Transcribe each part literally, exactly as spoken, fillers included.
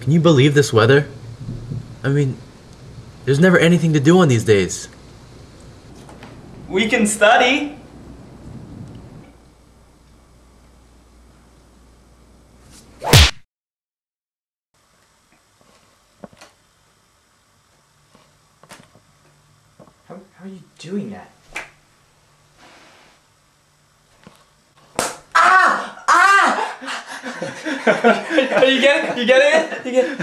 Can you believe this weather? I mean, there's never anything to do on these days. We can study. How, how are you doing that? Ah! Ah! Are you getting it? You getting it? You get it?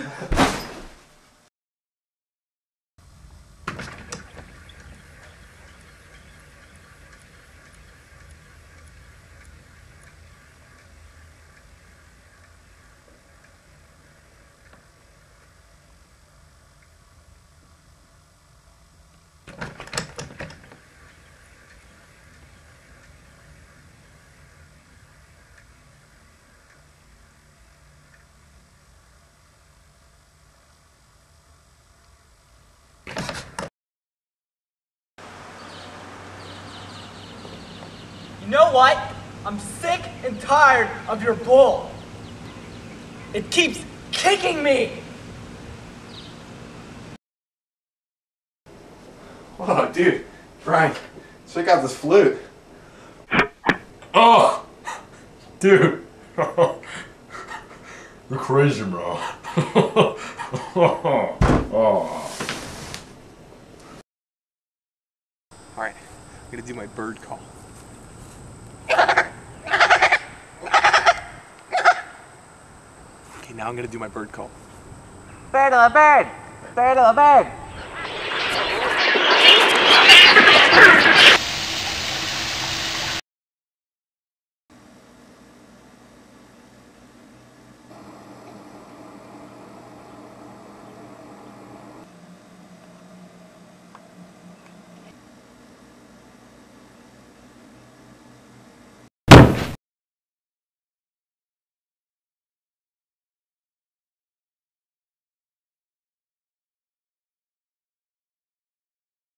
You know what? I'm sick and tired of your bull. It keeps kicking me. Whoa, dude, Frank, check out this flute. Oh, dude, you're crazy, bro. Oh. All right, I'm gonna do my bird call. Okay, now I'm gonna do my bird call. Bird of a bird! Bird of a bird!